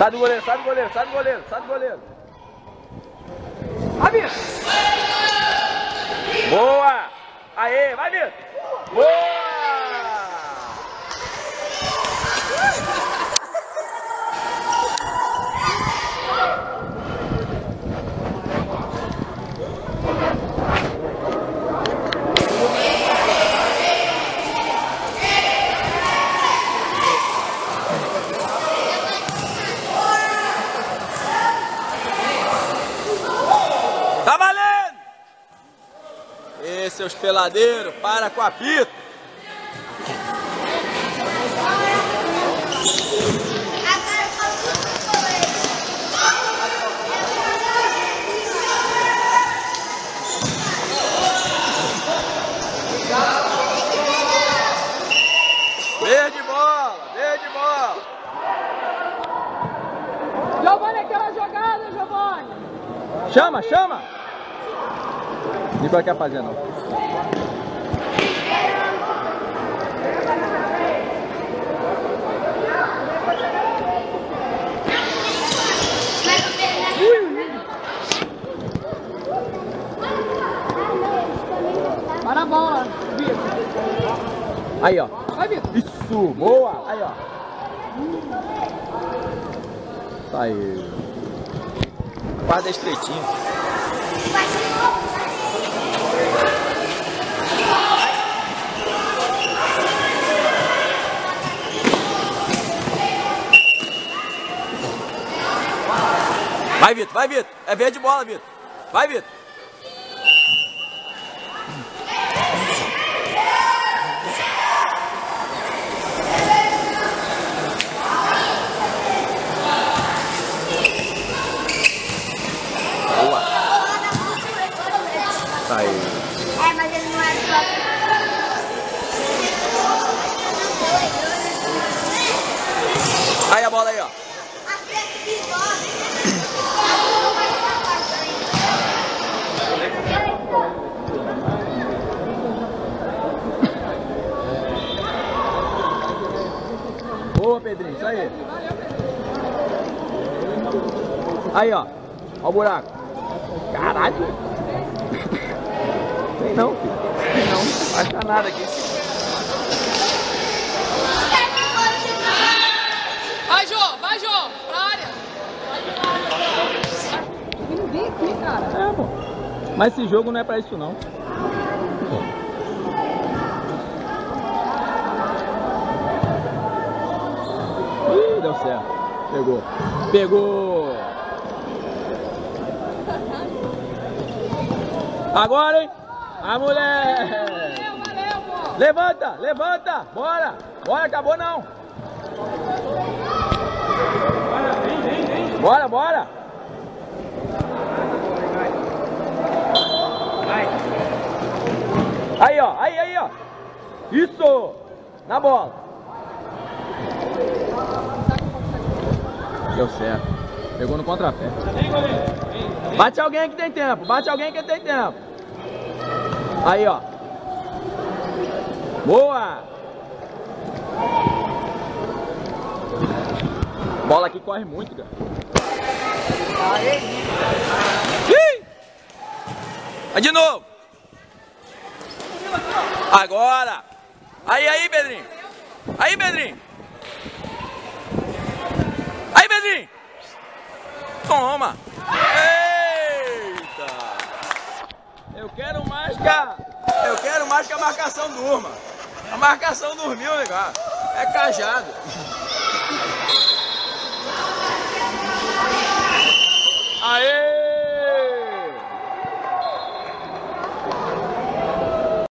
Sai do goleiro, sai do goleiro, sai do goleiro, sai do goleiro. Vai, Vitor! Boa! Aê, vai, Vitor! Boa! Tá valendo! Ê, seus peladeiros, para com a pita! Verde bola, verde bola! Giovanni, aquela jogada, Giovanni! Chama, chama! Nicola quer fazer não. Para a bola, Vitor! Aí, ó. Vai, Vitor! Isso, boa! Aí, ó. Saiu. Guarda estreitinho. Vai, Vitor, vai, Vitor. É verde bola, Vitor. Vai, Vitor. Boa. Saiu. É, mas ele não é só. Aí a bola aí, ó. Boa, Pedrinho, isso aí. Aí, ó. Ó o buraco. Caralho. Tem não, filho. Tem não. Não acha nada aqui. Vai, Jô! Pra área! Ninguém aqui, cara. É, pô. Mas esse jogo não é pra isso, não. Ih, deu certo. Pegou. Pegou. Agora, hein? A mulher. Valeu, pô! Levanta, levanta. Bora. Bora, acabou não. Bora, bora. Aí, ó. Aí, ó. Isso. Na bola. Deu certo. Pegou no contrapé. Bate alguém que tem tempo. Bate alguém que tem tempo. Aí, ó. Boa. Bola aqui corre muito, cara. Ih! Vai de novo. Agora. Aí, Pedrinho. Aí, Pedrinho. Aí, Pedrinho. Toma. Eita. Eu quero mais que a marcação durma. A marcação dormiu, legal. É cajado.